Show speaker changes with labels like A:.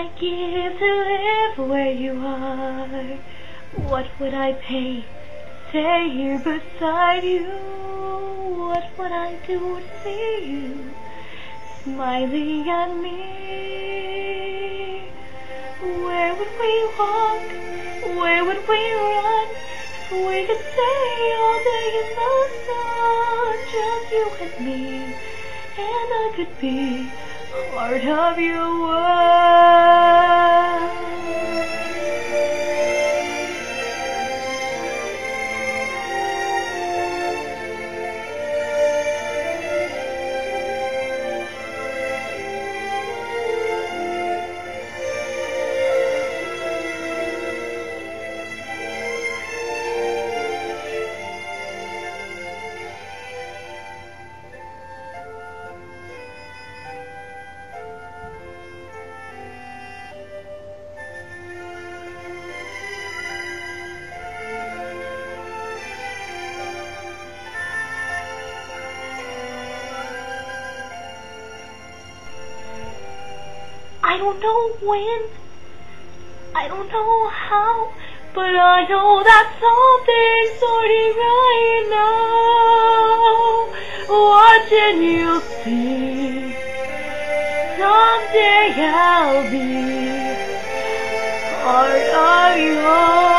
A: I give to live where you are? What would I pay to stay here beside you? What would I do to see you smiling at me? Where would we walk? Where would we run? If we could stay all day in the sun, just you and me, and I could be part of your world. I don't know when, I don't know how, but I know that something's starting right now. Watching you see, someday I'll be part of your